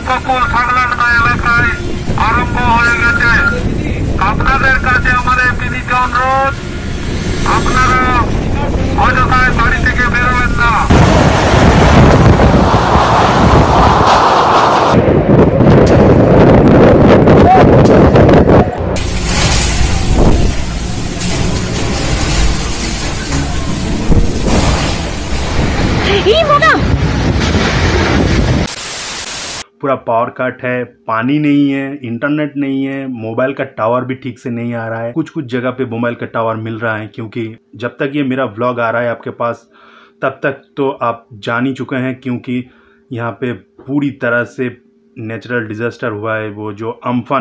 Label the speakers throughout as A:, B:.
A: উপকূল সংলগ্ন এলাকায় আরম্ভ হয়ে গেছে। আপনাদের কাছে আমাদের বিনীত অনুরোধ, আপনারা অযথায় বাড়ি থেকে বেরোবেন না।
B: पूरा पावर कट है, पानी नहीं है, इंटरनेट नहीं है, मोबाइल का टावर भी ठीक से नहीं आ रहा है। कुछ कुछ जगह पे मोबाइल का टावर मिल रहा है, क्योंकि जब तक ये मेरा व्लॉग आ रहा है आपके पास तब तक तो आप जान ही चुके हैं, क्योंकि यहाँ पे पूरी तरह से नेचुरल डिजास्टर हुआ है। वो जो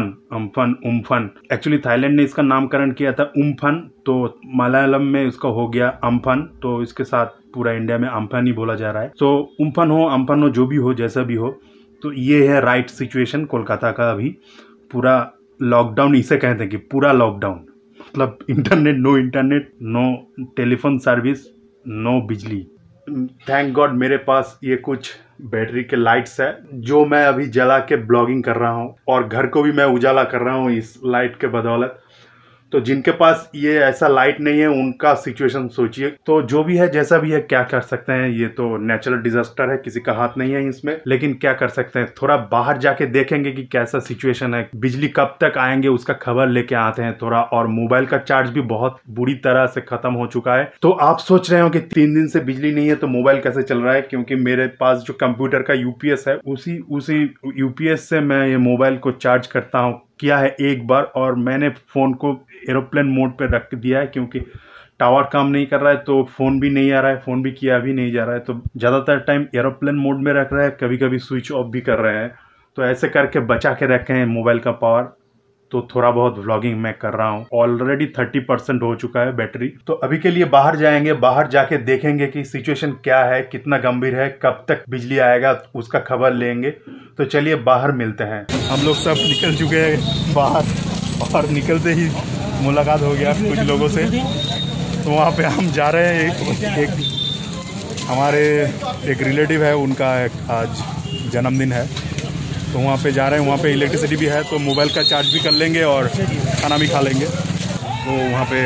B: उम्फन एक्चुअली थाईलैंड ने इसका नामकरण किया था उम्फन, तो मलयालम में उसका हो गया अम्फन, तो इसके साथ पूरा इंडिया में अम्फन ही बोला जा रहा है। तो उम्फन हो अम्फन हो जो भी हो, जैसा भी हो, तो ये है राइट सिचुएशन कोलकाता का। अभी पूरा लॉकडाउन इसे कहते हैं कि पूरा लॉकडाउन, मतलब internet, no telephone service, no बिजली। थैंक गॉड मेरे पास ये कुछ बैटरी के लाइट्स है जो मैं अभी जला के ब्लॉगिंग कर रहा हूँ, और घर को भी मैं उजाला कर रहा हूँ इस लाइट के बदौलत। तो जिनके पास ये ऐसा लाइट नहीं है उनका सिचुएशन सोचिए। तो जो भी है जैसा भी है, क्या कर सकते हैं, ये तो नेचुरल डिजास्टर है, किसी का हाथ नहीं है इसमें, लेकिन क्या कर सकते हैं, थोड़ा बाहर जाके देखेंगे कि कैसा सिचुएशन है, बिजली कब तक आएंगे उसका खबर लेके आते हैं थोड़ा। और मोबाइल का चार्ज भी बहुत बुरी तरह से खत्म हो चुका है। तो आप सोच रहे हो कि 3 दिन से बिजली नहीं है तो मोबाइल कैसे चल रहा है, क्योंकि मेरे पास जो कंप्यूटर का यूपीएस है उसी यूपीएस से मैं ये मोबाइल को चार्ज करता हूँ, किया है एक बार, और मैंने फ़ोन को एरोप्लेन मोड पे रख दिया है, क्योंकि टावर काम नहीं कर रहा है, तो फ़ोन भी नहीं आ रहा है, फ़ोन भी किया भी नहीं जा रहा है, तो ज़्यादातर टाइम एरोप्लेन मोड में रख रहा है, कभी कभी स्विच ऑफ भी कर रहे हैं। तो ऐसे करके बचा के रखे हैं मोबाइल का पावर। तो थोड़ा बहुत व्लॉगिंग मैं कर रहा हूँ, ऑलरेडी 30% हो चुका है बैटरी। तो अभी के लिए बाहर जाएंगे, बाहर जाके देखेंगे कि सिचुएशन क्या है, कितना गंभीर है, कब तक बिजली आएगा उसका खबर लेंगे। तो चलिए बाहर मिलते हैं। हम लोग सब निकल चुके हैं बाहर, और निकलते ही मुलाकात हो गया कुछ लोगों से। तो वहाँ पे हम जा रहे हैं, एक हमारे एक रिलेटिव है, उनका आज जन्मदिन है, तो वहाँ पे जा रहे हैं। वहाँ पे इलेक्ट्रिसिटी भी है, तो मोबाइल का चार्ज भी कर लेंगे और खाना भी खा लेंगे। तो वहाँ पे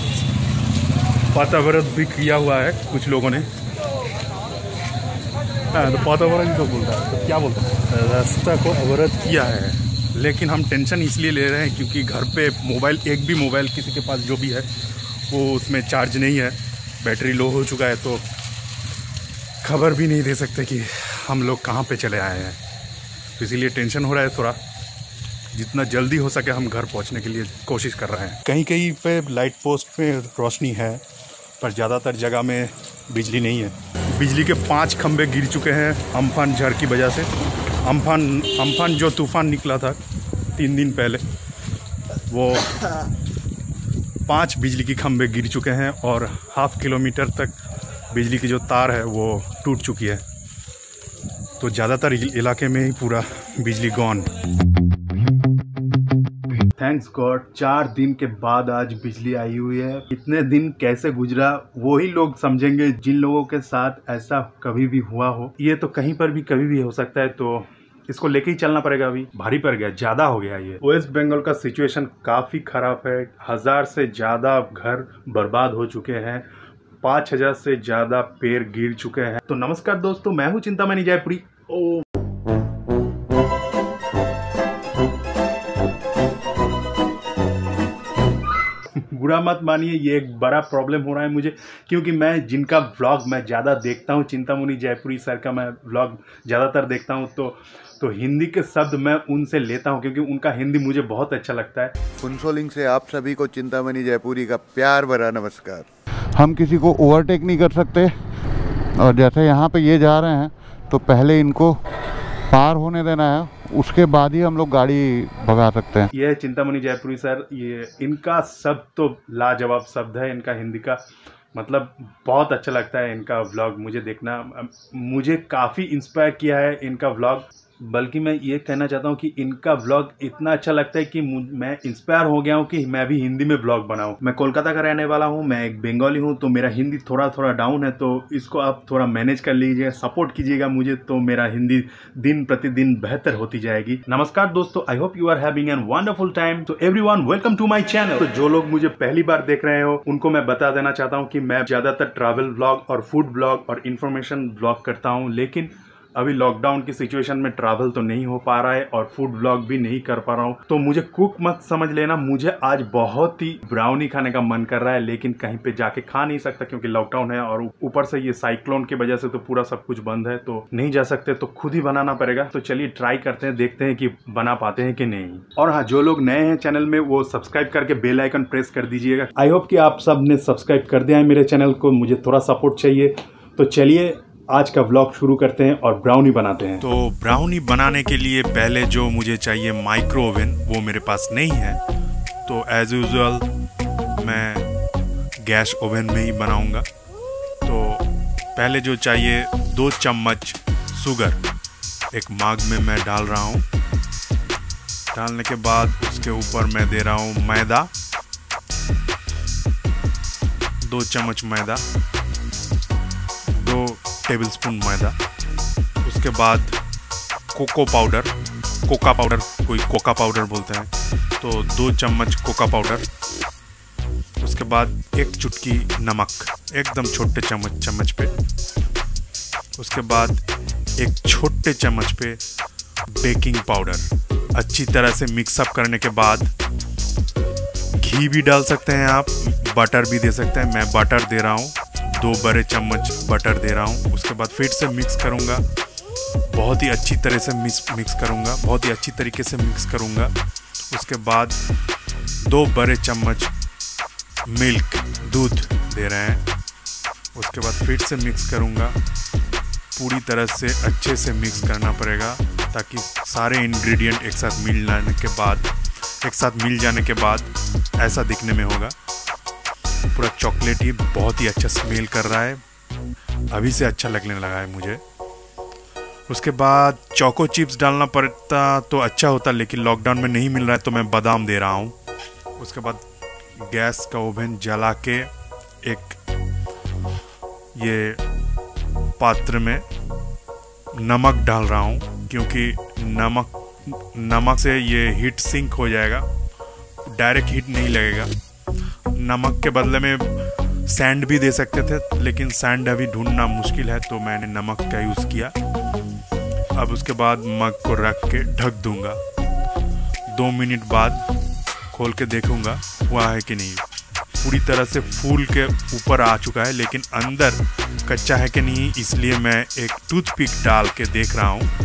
B: वातावरण भी किया हुआ है कुछ लोगों ने। हाँ, तो वातावरण तो बोलता है, तो क्या बोलता है, रास्ता को अवरुद्ध किया है। लेकिन हम टेंशन इसलिए ले रहे हैं क्योंकि घर पे मोबाइल, एक भी मोबाइल किसी के पास जो भी है वो उसमें चार्ज नहीं है, बैटरी लो हो चुका है, तो खबर भी नहीं दे सकते कि हम लोग कहाँ पे चले आए हैं। तो इसीलिए टेंशन हो रहा है थोड़ा। जितना जल्दी हो सके हम घर पहुंचने के लिए कोशिश कर रहे हैं। कहीं कहीं पे लाइट पोस्ट पे रोशनी है, पर ज़्यादातर जगह में बिजली नहीं है। बिजली के 5 खंभे गिर चुके हैं अम्फान झड़ की वजह से। अम्फान जो तूफान निकला था 3 दिन पहले, वो 5 बिजली के खंभे गिर चुके हैं, और ½ किलोमीटर तक बिजली की जो तार है वो टूट चुकी है। तो ज़्यादातर इलाके में ही पूरा बिजली गॉन। थैंक्स गॉड 4 दिन के बाद आज बिजली आई हुई है। इतने दिन कैसे गुजरा वही लोग समझेंगे जिन लोगों के साथ ऐसा कभी भी हुआ हो। ये तो कहीं पर भी कभी भी हो सकता है, तो इसको लेके ही चलना पड़ेगा। अभी भारी पड़ गया, ज़्यादा हो गया। ये वेस्ट बंगाल का सिचुएशन काफ़ी ख़राब है। 1000 से ज़्यादा घर बर्बाद हो चुके हैं, 5000 से ज़्यादा पेड़ गिर चुके हैं। तो नमस्कार दोस्तों, मैं हूँ चिंतामणि जयपुरी। बुरा मत मानिए, ये एक बड़ा प्रॉब्लम हो रहा है मुझे, क्योंकि मैं जिनका व्लॉग मैं ज़्यादा देखता हूँ, चिंतामणि जयपुरी सर का मैं व्लॉग ज़्यादातर देखता हूँ, तो हिंदी के शब्द मैं उनसे लेता हूँ, क्योंकि उनका हिंदी मुझे बहुत अच्छा लगता है।
C: फुनसोलिंग से आप सभी को चिंतामणि जयपुरी का प्यार भरा नमस्कार। हम किसी को ओवरटेक नहीं कर सकते, और जैसे यहाँ पे ये जा रहे हैं तो पहले इनको पार होने देना है, उसके बाद ही हम लोग गाड़ी भगा सकते हैं।
B: ये चिंतामणि जयपुरी सर, ये इनका शब्द तो लाजवाब शब्द है। इनका हिंदी का मतलब बहुत अच्छा लगता है। इनका व्लॉग मुझे देखना, मुझे काफ़ी इंस्पायर किया है इनका व्लॉग। बल्कि मैं ये कहना चाहता हूँ कि इनका व्लॉग इतना अच्छा लगता है कि मैं इंस्पायर हो गया हूँ कि मैं भी हिंदी में व्लॉग बनाऊँ। मैं कोलकाता का रहने वाला हूँ, मैं एक बंगाली हूँ, तो मेरा हिंदी थोड़ा थोड़ा डाउन है, तो इसको आप थोड़ा मैनेज कर लीजिए, सपोर्ट कीजिएगा मुझे, तो मेरा हिंदी दिन प्रतिदिन बेहतर होती जाएगी। नमस्कार दोस्तों, I hope you are having an wonderful time. तो everyone, welcome to my channel. तो जो लोग मुझे पहली बार देख रहे हो उनको मैं बता देना चाहता हूँ कि मैं ज्यादातर ट्रैवल व्लॉग और फूड व्लॉग और इन्फॉर्मेशन व्लॉग करता हूँ, लेकिन अभी लॉकडाउन की सिचुएशन में ट्रैवल तो नहीं हो पा रहा है और फूड व्लॉग भी नहीं कर पा रहा हूँ, तो मुझे कुक मत समझ लेना। मुझे आज बहुत ही ब्राउनी खाने का मन कर रहा है, लेकिन कहीं पे जाके खा नहीं सकता क्योंकि लॉकडाउन है और ऊपर से ये साइक्लोन की वजह से तो पूरा सब कुछ बंद है, तो नहीं जा सकते, तो खुद ही बनाना पड़ेगा। तो चलिए ट्राई करते हैं, देखते हैं कि बना पाते हैं कि नहीं। और हाँ, जो लोग नए हैं चैनल में वो सब्सक्राइब करके बेल आइकन प्रेस कर दीजिएगा। आई होप कि आप सब ने सब्सक्राइब कर दिया है मेरे चैनल को, मुझे थोड़ा सपोर्ट चाहिए। तो चलिए आज का व्लॉग शुरू करते हैं और ब्राउनी बनाते हैं।
D: तो ब्राउनी बनाने के लिए पहले जो मुझे चाहिए माइक्रो ओवन, वो मेरे पास नहीं है, तो एज यूजुअल मैं गैस ओवन में ही बनाऊंगा। तो पहले जो चाहिए 2 चम्मच शुगर एक मग में मैं डाल रहा हूँ। डालने के बाद उसके ऊपर मैं दे रहा हूँ मैदा, 2 चम्मच मैदा, 2 टेबलस्पून मैदा। उसके बाद कोको पाउडर, कोका पाउडर, कोई कोका पाउडर बोलते हैं, तो 2 चम्मच कोका पाउडर। उसके बाद 1 चुटकी नमक, एकदम छोटे चम्मच पे। उसके बाद 1 छोटे चम्मच पे बेकिंग पाउडर। अच्छी तरह से मिक्सअप करने के बाद घी भी डाल सकते हैं आप, बटर भी दे सकते हैं। मैं बटर दे रहा हूँ, 2 बड़े चम्मच बटर दे रहा हूँ। उसके बाद फिर से मिक्स करूँगा, बहुत ही अच्छी तरह से मिक्स करूँगा, बहुत ही अच्छी तरीके से मिक्स करूँगा। उसके बाद 2 बड़े चम्मच मिल्क, दूध दे रहे हैं। उसके बाद फिर से मिक्स करूँगा, पूरी तरह से अच्छे से मिक्स करना पड़ेगा ताकि सारे इंग्रेडिएंट एक साथ मिल जाने के बाद ऐसा दिखने में होगा। पूरा चॉकलेट ही बहुत ही अच्छा स्मेल कर रहा है, अभी से अच्छा लगने लगा है मुझे। उसके बाद चोको चिप्स डालना पड़ता तो अच्छा होता, लेकिन लॉकडाउन में नहीं मिल रहा है, तो मैं बादाम दे रहा हूँ। उसके बाद गैस का ओवन जला के एक ये पात्र में नमक डाल रहा हूँ, क्योंकि नमक से ये हीट सिंक हो जाएगा, डायरेक्ट हीट नहीं लगेगा। नमक के बदले में सैंड भी दे सकते थे, लेकिन सैंड अभी ढूंढना मुश्किल है, तो मैंने नमक का यूज़ किया। अब उसके बाद मग को रख के ढक दूंगा। 2 मिनट बाद खोल के देखूंगा हुआ है कि नहीं। पूरी तरह से फूल के ऊपर आ चुका है, लेकिन अंदर कच्चा है कि नहीं, इसलिए मैं एक टूथपिक डाल के देख रहा हूँ।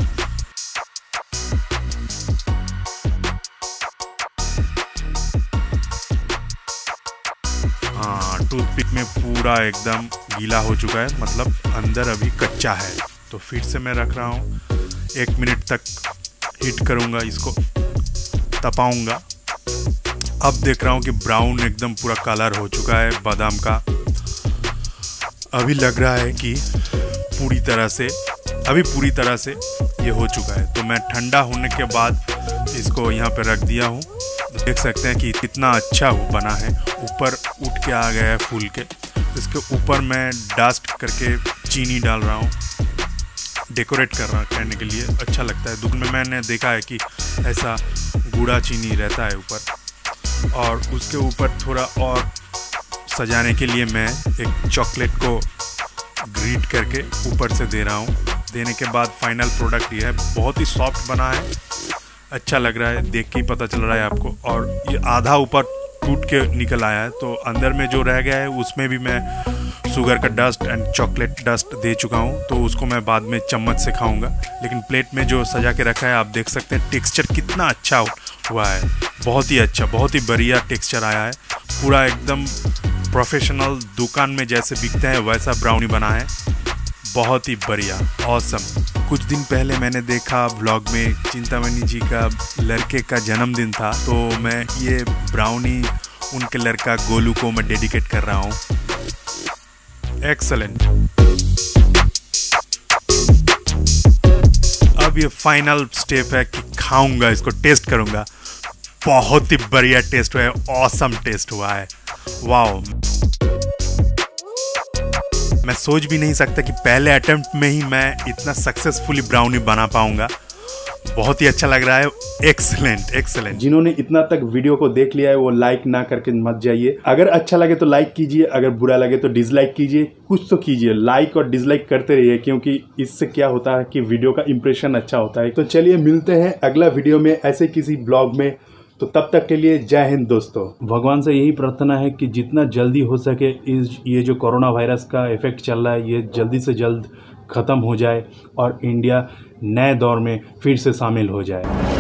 D: हाँ, टूथपिक में पूरा एकदम गीला हो चुका है, मतलब अंदर अभी कच्चा है। तो फिर से मैं रख रहा हूँ, 1 मिनट तक हीट करूँगा, इसको तपाऊँगा। अब देख रहा हूँ कि ब्राउन एकदम पूरा कलर हो चुका है बादाम का। अभी लग रहा है कि पूरी तरह से ये हो चुका है। तो मैं ठंडा होने के बाद इसको यहाँ पे रख दिया हूँ। देख सकते हैं कि कितना अच्छा बना है, ऊपर उठ के आ गया है फूल के। इसके ऊपर मैं डस्ट करके चीनी डाल रहा हूँ, डेकोरेट करने के लिए अच्छा लगता है। दुकान में मैंने देखा है कि ऐसा गूढ़ा चीनी रहता है ऊपर, और उसके ऊपर थोड़ा और सजाने के लिए मैं एक चॉकलेट को ग्रीट करके ऊपर से दे रहा हूँ। देने के बाद फाइनल प्रोडक्ट ये है, बहुत ही सॉफ्ट बना है, अच्छा लग रहा है, देख के ही पता चल रहा है आपको। और ये आधा ऊपर टूट के निकल आया है, तो अंदर में जो रह गया है उसमें भी मैं शुगर का डस्ट एंड चॉकलेट डस्ट दे चुका हूँ, तो उसको मैं बाद में चम्मच से खाऊंगा। लेकिन प्लेट में जो सजा के रखा है आप देख सकते हैं, टेक्सचर कितना अच्छा हुआ है, बहुत ही अच्छा, बहुत ही बढ़िया टेक्सचर आया है। पूरा एकदम प्रोफेशनल दुकान में जैसे बिकते हैं वैसा ब्राउनी बना है, बहुत ही बढ़िया, ऑसम। कुछ दिन पहले मैंने देखा व्लॉग में चिंतामणि जी का लड़के का जन्मदिन था, तो मैं ये ब्राउनी उनके लड़का गोलू को मैं डेडिकेट कर रहा हूँ। एक्सेलेंट। अब अब ये फाइनल स्टेप है कि खाऊंगा इसको, टेस्ट करूंगा। बहुत ही बढ़िया टेस्ट हुआ है, ऑसम टेस्ट हुआ है, वाओ। मैं सोच भी नहीं सकता कि पहले अटेम्प्ट में ही मैं इतना सक्सेसफुली ब्राउनी बना पाऊंगा। बहुत ही अच्छा लग रहा है, एक्सीलेंट एक्सीलेंट।
B: जिन्होंने इतना तक वीडियो को देख लिया है वो लाइक ना करके मत जाइए। अगर अच्छा लगे तो लाइक कीजिए, अगर बुरा लगे तो डिसलाइक कीजिए, कुछ तो कीजिए। लाइक और डिसलाइक करते रहिए, क्योंकि इससे क्या होता है कि वीडियो का इंप्रेशन अच्छा होता है। तो चलिए मिलते हैं अगला वीडियो में ऐसे किसी ब्लॉग में। तो तब तक के लिए जय हिंद दोस्तों। भगवान से यही प्रार्थना है कि जितना जल्दी हो सके ये जो कोरोना वायरस का इफेक्ट चल रहा है ये जल्दी से जल्द ख़त्म हो जाए और इंडिया नए दौर में फिर से शामिल हो जाए।